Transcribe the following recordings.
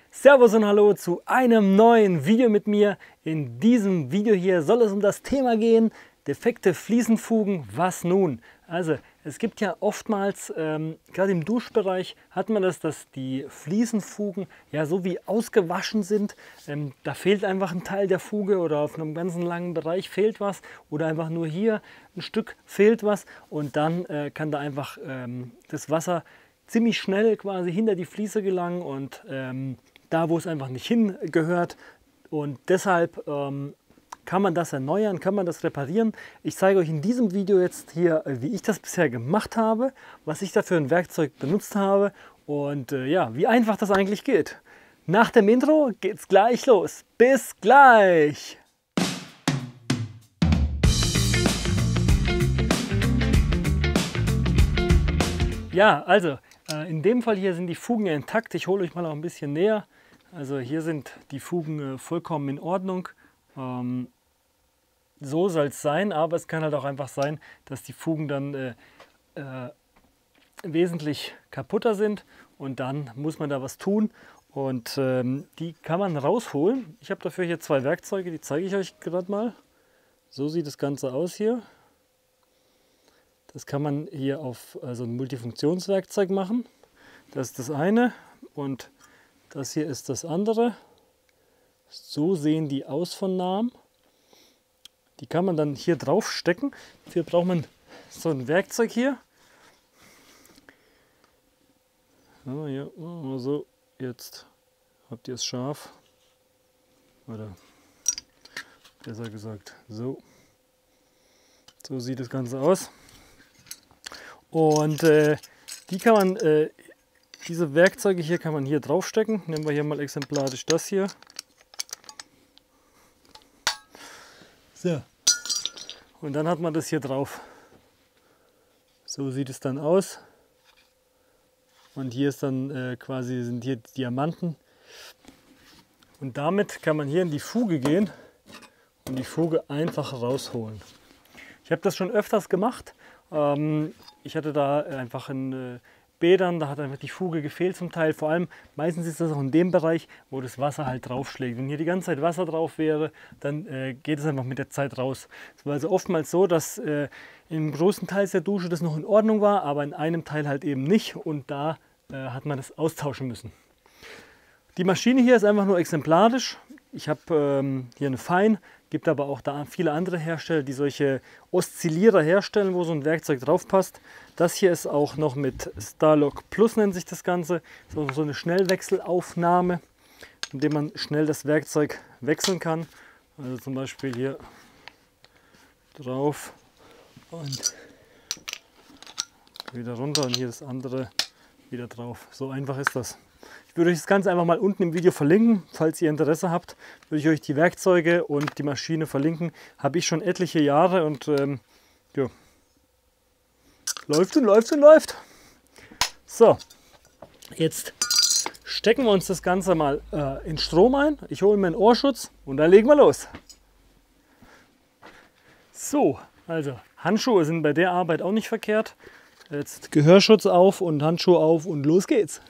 Servus und Hallo zu einem neuen Video mit mir. In diesem Video hier soll es um das Thema gehen, defekte Fliesenfugen, was nun? Also es gibt ja oftmals, gerade im Duschbereich hat man das, dass die Fliesenfugen ja so wie ausgewaschen sind. Da fehlt einfach ein Teil der Fuge oder auf einem ganzen langen Bereich fehlt was oder einfach nur hier ein Stück fehlt was und dann kann da einfach das Wasser ziemlich schnell quasi hinter die Fliese gelangen und da, wo es einfach nicht hingehört. Und deshalb kann man das erneuern, kann man das reparieren. Ich zeige euch in diesem Video jetzt hier, wie ich das bisher gemacht habe, was ich da für ein Werkzeug benutzt habe und ja, wie einfach das eigentlich geht. Nach dem Intro geht's gleich los. Bis gleich! Ja, also in dem Fall hier sind die Fugen intakt. Ich hole euch mal noch ein bisschen näher. Also hier sind die Fugen vollkommen in Ordnung. So soll es sein, aber es kann halt auch einfach sein, dass die Fugen dann wesentlich kaputter sind und dann muss man da was tun und die kann man rausholen. Ich habe dafür hier zwei Werkzeuge, die zeige ich euch gerade mal. So sieht das Ganze aus hier. Das kann man hier auf also ein Multifunktionswerkzeug machen. Das ist das eine und das hier ist das andere. So sehen die aus von nahem. Die kann man dann hier drauf stecken. Dafür braucht man so ein Werkzeug hier. So, ja, so, jetzt habt ihr es scharf. Oder besser gesagt, so. So sieht das Ganze aus. Und die kann man, diese Werkzeuge hier kann man hier drauf stecken. Nehmen wir hier mal exemplarisch das hier. So. Und dann hat man das hier drauf. So sieht es dann aus. Und hier ist dann quasi sind hier Diamanten. Und damit kann man hier in die Fuge gehen und die Fuge einfach rausholen. Ich habe das schon öfters gemacht. Ich hatte da einfach in Bädern, da hat einfach die Fuge gefehlt zum Teil. Vor allem meistens ist das auch in dem Bereich, wo das Wasser halt draufschlägt. Wenn hier die ganze Zeit Wasser drauf wäre, dann geht es einfach mit der Zeit raus. Es war also oftmals so, dass im großen Teil der Dusche das noch in Ordnung war, aber in einem Teil halt eben nicht und da hat man das austauschen müssen. Die Maschine hier ist einfach nur exemplarisch. Ich habe hier eine Fein, gibt aber auch da viele andere Hersteller, die solche Oszillierer herstellen, wo so ein Werkzeug drauf passt. Das hier ist auch noch mit Starlock Plus, nennt sich das Ganze. So eine Schnellwechselaufnahme, indem man schnell das Werkzeug wechseln kann. Also zum Beispiel hier drauf und wieder runter und hier das andere wieder drauf. So einfach ist das. Ich würde euch das Ganze einfach mal unten im Video verlinken. Falls ihr Interesse habt, würde ich euch die Werkzeuge und die Maschine verlinken. Habe ich schon etliche Jahre und ja, läuft und läuft und läuft. So, jetzt stecken wir uns das Ganze mal in Strom ein. Ich hole mir einen Ohrschutz und dann legen wir los. So, also Handschuhe sind bei der Arbeit auch nicht verkehrt. Jetzt Gehörschutz auf und Handschuhe auf und los geht's.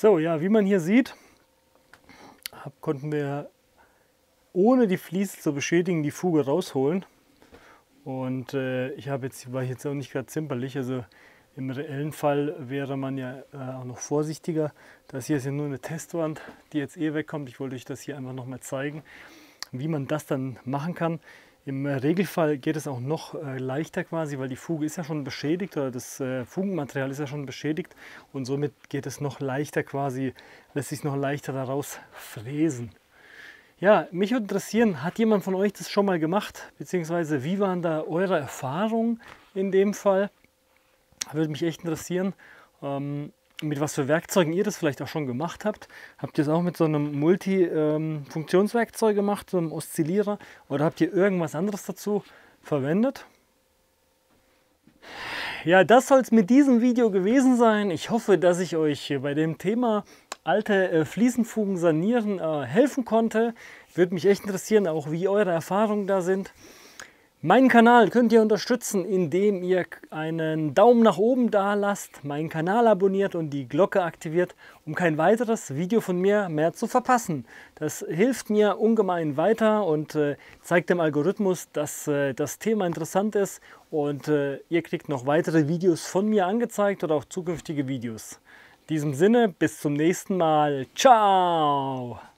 So, ja, wie man hier sieht, konnten wir ohne die Fliese zu beschädigen die Fuge rausholen. Und war jetzt auch nicht gerade zimperlich, also im reellen Fall wäre man ja auch noch vorsichtiger. Das hier ist ja nur eine Testwand, die jetzt wegkommt. Ich wollte euch das hier einfach nochmal zeigen, wie man das dann machen kann. Im Regelfall geht es auch noch leichter quasi, weil die Fuge ist ja schon beschädigt oder das Fugenmaterial ist ja schon beschädigt und somit geht es noch leichter quasi, lässt sich noch leichter daraus fräsen. Ja, mich würde interessieren, hat jemand von euch das schon mal gemacht, beziehungsweise wie waren da eure Erfahrungen in dem Fall? Würde mich echt interessieren, mit was für Werkzeugen ihr das vielleicht auch schon gemacht habt. Habt ihr es auch mit so einem Multi-Funktionswerkzeug gemacht, so einem Oszillierer, oder habt ihr irgendwas anderes dazu verwendet? Ja, das soll es mit diesem Video gewesen sein. Ich hoffe, dass ich euch bei dem Thema alte Fliesenfugen sanieren helfen konnte. Würde mich echt interessieren, auch wie eure Erfahrungen da sind. Meinen Kanal könnt ihr unterstützen, indem ihr einen Daumen nach oben da lasst, meinen Kanal abonniert und die Glocke aktiviert, um kein weiteres Video von mir mehr zu verpassen. Das hilft mir ungemein weiter und zeigt dem Algorithmus, dass das Thema interessant ist und ihr kriegt noch weitere Videos von mir angezeigt oder auch zukünftige Videos. In diesem Sinne, bis zum nächsten Mal. Ciao!